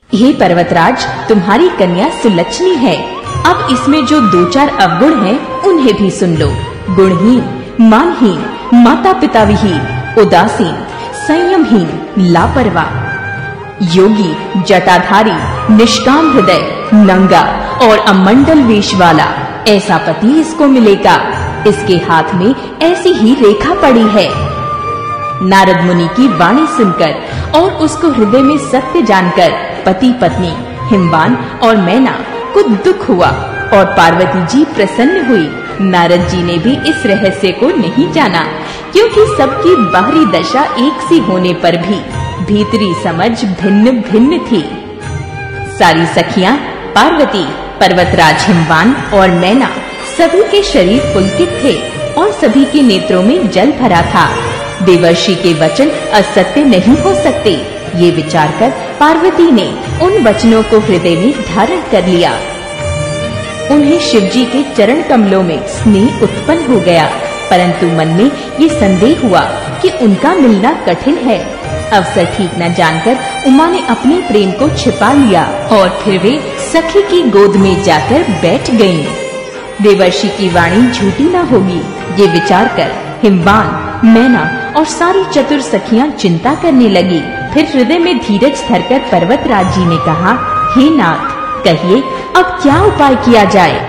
हे पर्वतराज, तुम्हारी कन्या सुलक्षणी है। अब इसमें जो 2-4 अवगुण हैं, उन्हें भी सुन लो। गुणहीन, मानहीन, माता पिता विहीन, उदासीन, संयमहीन, लापरवाह, योगी, जटाधारी, निष्काम हृदय, नंगा और अमंडल वेश वाला, ऐसा पति इसको मिलेगा। इसके हाथ में ऐसी ही रेखा पड़ी है। नारद मुनि की वाणी सुनकर और उसको हृदय में सत्य जानकर पति पत्नी हिमवान और मैना को दुख हुआ और पार्वती जी प्रसन्न हुई। नारद जी ने भी इस रहस्य को नहीं जाना, क्योंकि सबकी बाहरी दशा एक सी होने पर भी भीतरी समझ भिन्न भिन्न थी। सारी सखियां पार्वती, पर्वतराज हिमवान और मैना सभी के शरीर पुलकित थे और सभी के नेत्रों में जल भरा था। देवर्षि के वचन असत्य नहीं हो सकते, ये विचार कर पार्वती ने उन वचनों को हृदय में धारण कर लिया। उन्हें शिवजी के चरण कमलों में स्नेह उत्पन्न हो गया, परंतु मन में ये संदेह हुआ कि उनका मिलना कठिन है। अवसर ठीक न जानकर उमा ने अपने प्रेम को छिपा लिया और फिर वे सखी की गोद में जाकर बैठ गईं। देवर्षि की वाणी झूठी न होगी, ये विचार कर हिमवान, मैना और सारी चतुर सखियां चिंता करने लगी। फिर हृदय में धीरज धरकर पर्वतराज जी ने कहा, हे नाथ, कहिए अब क्या उपाय किया जाए।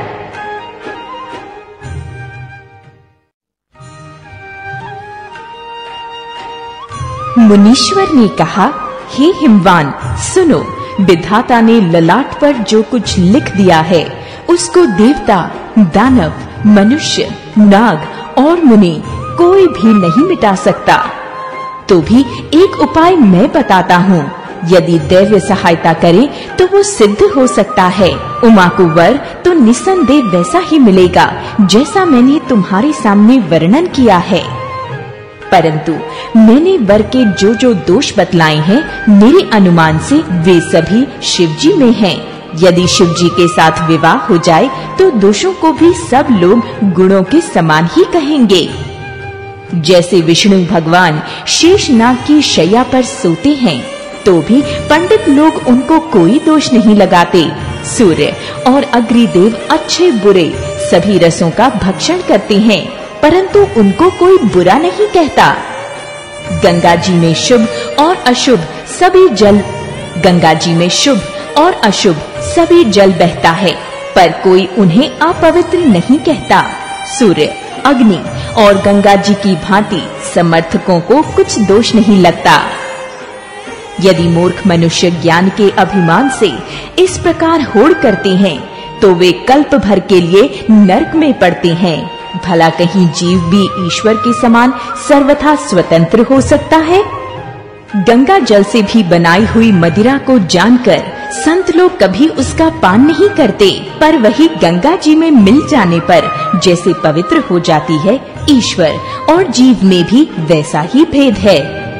मुनीश्वर ने कहा, हे हिमवान, सुनो, विधाता ने ललाट पर जो कुछ लिख दिया है उसको देवता, दानव, मनुष्य, नाग और मुनि कोई भी नहीं मिटा सकता। तो भी एक उपाय मैं बताता हूँ, यदि दैव्य सहायता करे तो वो सिद्ध हो सकता है। उमा को वर तो निसंदेह वैसा ही मिलेगा जैसा मैंने तुम्हारे सामने वर्णन किया है, परंतु मैंने वर के जो जो दोष बतलाए हैं, मेरे अनुमान से वे सभी शिवजी में हैं। यदि शिवजी के साथ विवाह हो जाए तो दोषों को भी सब लोग गुणों के समान ही कहेंगे। जैसे विष्णु भगवान शेषनाग की शैया पर सोते हैं तो भी पंडित लोग उनको कोई दोष नहीं लगाते। सूर्य और अग्निदेव अच्छे बुरे सभी रसों का भक्षण करते हैं, परंतु उनको कोई बुरा नहीं कहता। गंगा जी में शुभ और अशुभ सभी जल बहता है, पर कोई उन्हें अपवित्र नहीं कहता। सूर्य, अग्नि और गंगा जी की भांति समर्थकों को कुछ दोष नहीं लगता। यदि मूर्ख मनुष्य ज्ञान के अभिमान से इस प्रकार होड़ करते हैं तो वे कल्प भर के लिए नरक में पड़ते हैं। भला कहीं जीव भी ईश्वर के समान सर्वथा स्वतंत्र हो सकता है? गंगा जल से भी बनाई हुई मदिरा को जानकर संत लोग कभी उसका पान नहीं करते, पर वही गंगा जी में मिल जाने पर जैसे पवित्र हो जाती है, ईश्वर और जीव में भी वैसा ही भेद है।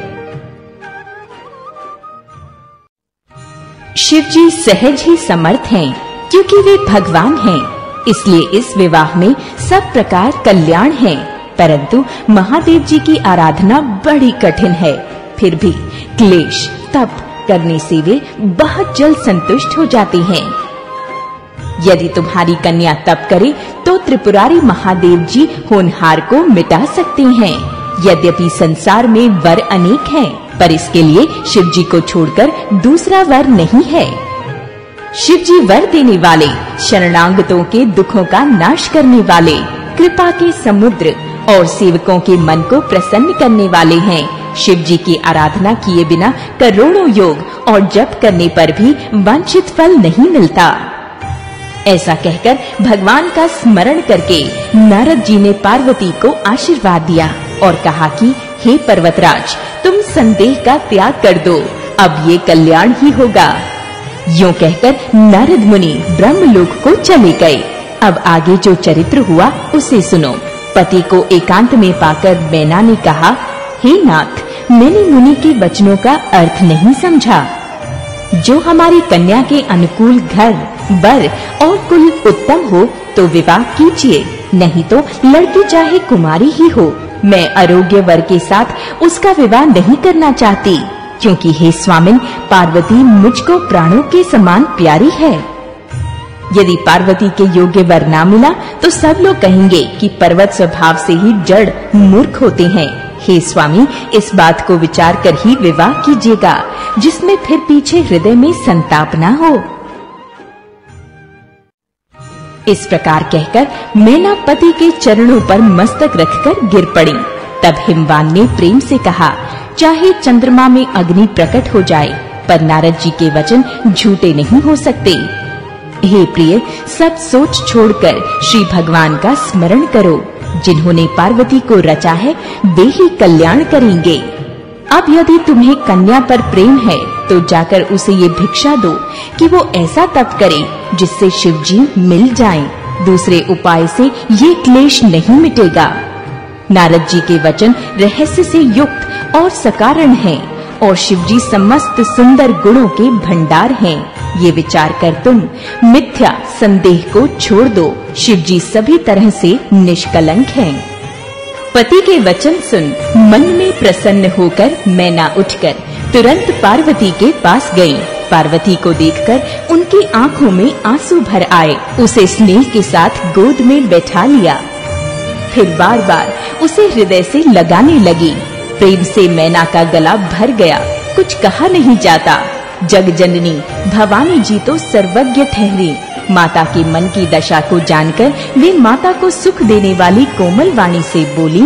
शिवजी सहज ही समर्थ हैं, क्योंकि वे भगवान हैं, इसलिए इस विवाह में सब प्रकार कल्याण है। परंतु महादेव जी की आराधना बड़ी कठिन है, फिर भी क्लेश तप करने से वे बहुत जल्द संतुष्ट हो जाते हैं। यदि तुम्हारी कन्या तप करे तो त्रिपुरारी महादेव जी होनहार को मिटा सकते हैं। यद्यपि संसार में वर अनेक हैं, पर इसके लिए शिव जी को छोड़कर दूसरा वर नहीं है। शिव जी वर देने वाले, शरणागतों के दुखों का नाश करने वाले, कृपा के समुद्र और सेवकों के मन को प्रसन्न करने वाले हैं। शिव जी की आराधना किए बिना करोड़ों योग और जप करने पर भी वांछित फल नहीं मिलता। ऐसा कहकर भगवान का स्मरण करके नारद जी ने पार्वती को आशीर्वाद दिया और कहा कि हे पर्वतराज, तुम संदेह का त्याग कर दो, अब ये कल्याण ही होगा। यूं कहकर नारद मुनि ब्रह्मलोक को चले गए। अब आगे जो चरित्र हुआ उसे सुनो। पति को एकांत में पाकर मैना ने कहा, हे नाथ, मैंने मुनि के वचनों का अर्थ नहीं समझा। जो हमारी कन्या के अनुकूल घर, वर और कुल उत्तम हो तो विवाह कीजिए, नहीं तो लड़की चाहे कुमारी ही हो, मैं अयोग्य वर के साथ उसका विवाह नहीं करना चाहती। क्योंकि हे स्वामिन, पार्वती मुझको प्राणों के समान प्यारी है। यदि पार्वती के योग्य वर ना मिला तो सब लोग कहेंगे कि पर्वत स्वभाव से ही जड़ मूर्ख होते हैं। हे स्वामी, इस बात को विचार कर ही विवाह कीजिएगा, जिसमें फिर पीछे हृदय में संताप ना हो। इस प्रकार कहकर मैना पति के चरणों पर मस्तक रखकर गिर पड़ी। तब हिमवान ने प्रेम से कहा, चाहे चंद्रमा में अग्नि प्रकट हो जाए, पर नारद जी के वचन झूठे नहीं हो सकते। हे प्रिय, सब सोच छोड़कर श्री भगवान का स्मरण करो। जिन्होंने पार्वती को रचा है वे ही कल्याण करेंगे। अब यदि तुम्हें कन्या पर प्रेम है तो जाकर उसे ये भिक्षा दो कि वो ऐसा तप करे जिससे शिव जी मिल जाएं। दूसरे उपाय से ये क्लेश नहीं मिटेगा। नारद जी के वचन रहस्य से युक्त और सकारण हैं और शिव जी समस्त सुंदर गुणों के भंडार हैं। ये विचार कर तुम मिथ्या संदेह को छोड़ दो। शिव जी सभी तरह से निष्कलंक हैं। पति के वचन सुन मन में प्रसन्न होकर मैना उठकर तुरंत पार्वती के पास गई। पार्वती को देखकर उनकी आंखों में आंसू भर आए। उसे स्नेह के साथ गोद में बैठा लिया, फिर बार बार उसे हृदय से लगाने लगी। प्रेम से मैना का गला भर गया, कुछ कहा नहीं जाता। जग जननी भवानी जी तो सर्वज्ञ ठहरी। माता के मन की दशा को जानकर वे माता को सुख देने वाली कोमल वाणी से बोली,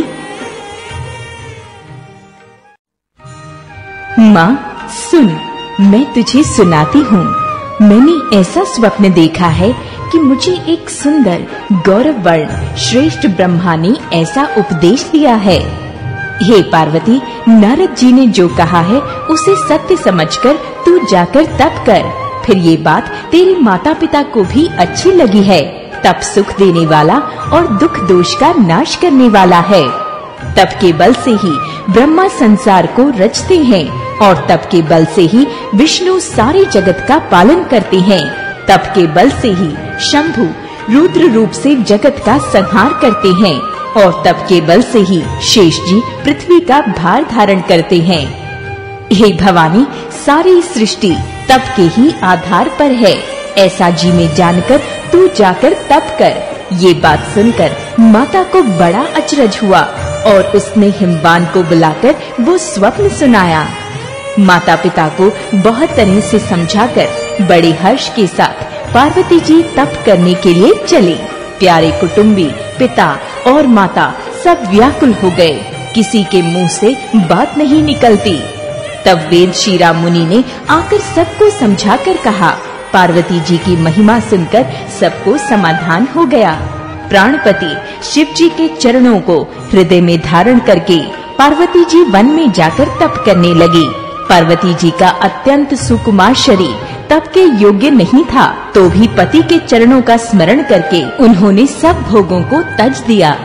माँ सुन, मैं तुझे सुनाती हूँ। मैंने ऐसा स्वप्न देखा है कि मुझे एक सुंदर गौरव वर्ण श्रेष्ठ ब्रह्मा ने ऐसा उपदेश दिया है। हे पार्वती, नारद जी ने जो कहा है उसे सत्य समझकर तू जाकर तप कर। फिर ये बात तेरे माता पिता को भी अच्छी लगी है। तप सुख देने वाला और दुख दोष का नाश करने वाला है। तप के बल से ही ब्रह्मा संसार को रचते हैं और तप के बल से ही विष्णु सारे जगत का पालन करते हैं। तप के बल से ही शंभु रुद्र रूप से जगत का संहार करते हैं और तप के बल से ही शेष जी पृथ्वी का भार धारण करते हैं। हे भवानी, सारी सृष्टि तप के ही आधार पर है। ऐसा जी में जानकर तू जाकर तप कर। ये बात सुनकर माता को बड़ा अचरज हुआ और उसने हिमवान को बुलाकर वो स्वप्न सुनाया। माता पिता को बहुत तरह से समझाकर बड़े हर्ष के साथ पार्वती जी तप करने के लिए चली। प्यारे कुटुंबी, पिता और माता सब व्याकुल हो गए। किसी के मुंह से बात नहीं निकलती। तब वेद शिरा मुनि ने आकर सबको समझाकर कहा। पार्वती जी की महिमा सुनकर सबको समाधान हो गया। प्राणपति शिव जी के चरणों को हृदय में धारण करके पार्वती जी वन में जाकर तप करने लगी। पार्वती जी का अत्यंत सुकुमार शरीर तप के योग्य नहीं था, तो भी पति के चरणों का स्मरण करके उन्होंने सब भोगों को तज दिया।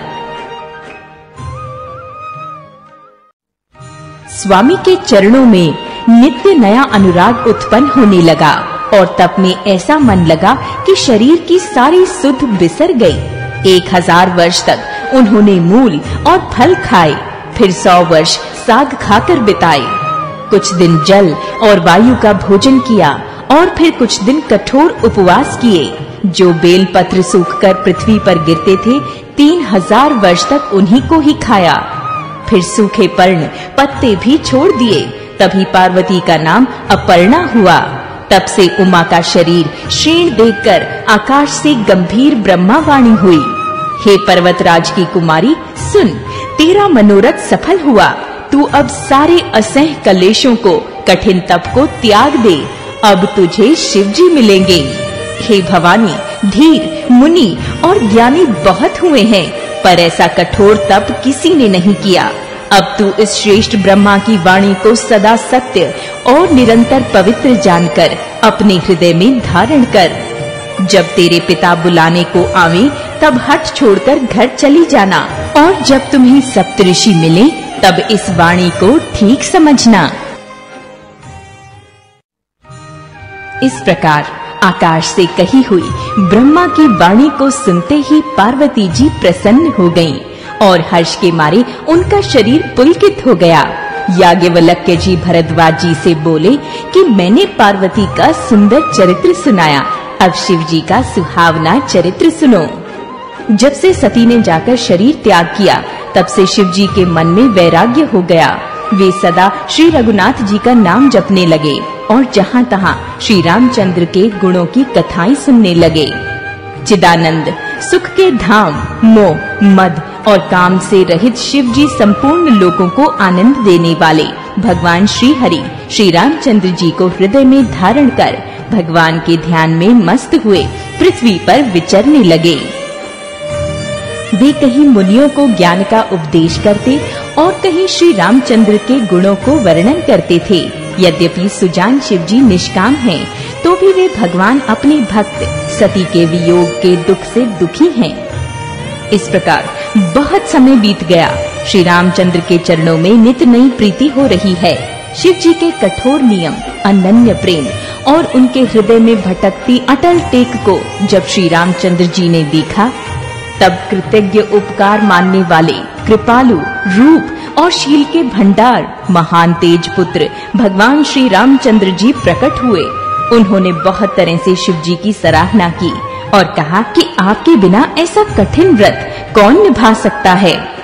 स्वामी के चरणों में नित्य नया अनुराग उत्पन्न होने लगा और तप में ऐसा मन लगा कि शरीर की सारी सुध बिसर गई। 1000 वर्ष तक उन्होंने मूल और फल खाए, फिर 100 वर्ष साग खाकर बिताए। कुछ दिन जल और वायु का भोजन किया और फिर कुछ दिन कठोर उपवास किए। जो बेल पत्र सूखकर पृथ्वी पर गिरते थे 3000 वर्ष तक उन्हीं को ही खाया। फिर सूखे पर्ण पत्ते भी छोड़ दिए। तभी पार्वती का नाम अपर्णा हुआ। तब से उमा का शरीर क्षीण देखकर आकाश से गंभीर ब्रह्मा वाणी हुई। हे पर्वतराज की कुमारी, सुन, तेरा मनोरथ सफल हुआ। तू अब सारे असह्य कलेशों को, कठिन तप को त्याग दे। अब तुझे शिव जी मिलेंगे। हे भवानी, धीर, मुनि और ज्ञानी बहुत हुए हैं, पर ऐसा कठोर तप किसी ने नहीं किया। अब तू इस श्रेष्ठ ब्रह्मा की वाणी को सदा सत्य और निरंतर पवित्र जानकर अपने हृदय में धारण कर। जब तेरे पिता बुलाने को आवे तब हठ छोड़कर घर चली जाना, और जब तुम्हें सप्तऋषि मिले तब इस वाणी को ठीक समझना। इस प्रकार आकाश से कही हुई ब्रह्मा की वाणी को सुनते ही पार्वती जी प्रसन्न हो गईं और हर्ष के मारे उनका शरीर पुलकित हो गया। याज्ञवल्क्य जी भरद्वाज जी से बोले कि मैंने पार्वती का सुंदर चरित्र सुनाया, अब शिव जी का सुहावना चरित्र सुनो। जब से सती ने जाकर शरीर त्याग किया, तब से शिव जी के मन में वैराग्य हो गया। वे सदा श्री रघुनाथ जी का नाम जपने लगे और जहाँ तहाँ श्री रामचंद्र के गुणों की कथाएं सुनने लगे। चिदानंद, सुख के धाम, मोह, मद और काम से रहित शिव जी संपूर्ण लोगों को आनंद देने वाले भगवान श्री हरि श्री रामचंद्र जी को हृदय में धारण कर भगवान के ध्यान में मस्त हुए पृथ्वी पर विचरने लगे। वे कहीं मुनियों को ज्ञान का उपदेश करते और कहीं श्री रामचंद्र के गुणों को वर्णन करते थे। यद्यपि सुजान शिव जी निष्काम हैं, तो भी वे भगवान अपने भक्त सती के वियोग के दुख से दुखी हैं। इस प्रकार बहुत समय बीत गया। श्री रामचंद्र के चरणों में नित नई प्रीति हो रही है। शिव जी के कठोर नियम, अनन्य प्रेम और उनके हृदय में भटकती अटल टेक को जब श्री रामचंद्र जी ने देखा, तब कृतज्ञ उपकार मानने वाले कृपालु रूप और शील के भंडार महान तेज पुत्र भगवान श्री रामचंद्र जी प्रकट हुए। उन्होंने बहुत तरह से शिव जी की सराहना की और कहा कि आपके बिना ऐसा कठिन व्रत कौन निभा सकता है।